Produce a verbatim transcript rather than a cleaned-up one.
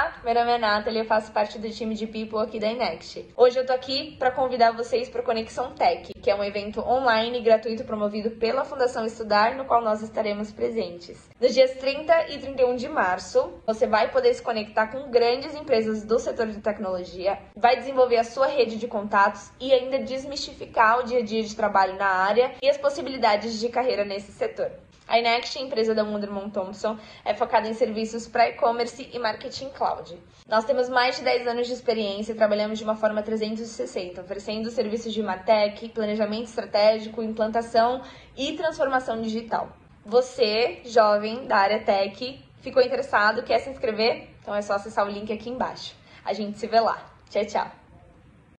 Olá, meu nome é Nathalie, eu faço parte do time de People aqui da Inext. Hoje eu tô aqui para convidar vocês para o Conexão Tech, que é um evento online e gratuito promovido pela Fundação Estudar, no qual nós estaremos presentes. Nos dias trinta e trinta e um de março, você vai poder se conectar com grandes empresas do setor de tecnologia, vai desenvolver a sua rede de contatos e ainda desmistificar o dia a dia de trabalho na área e as possibilidades de carreira nesse setor. A Inext, empresa da Wunderman Thompson, é focada em serviços para e-commerce e marketing cloud. Nós temos mais de dez anos de experiência e trabalhamos de uma forma trezentos e sessenta, oferecendo serviços de Martech, planejamento estratégico, implantação e transformação digital. Você, jovem da área tech, ficou interessado, quer se inscrever? Então é só acessar o link aqui embaixo. A gente se vê lá. Tchau, tchau!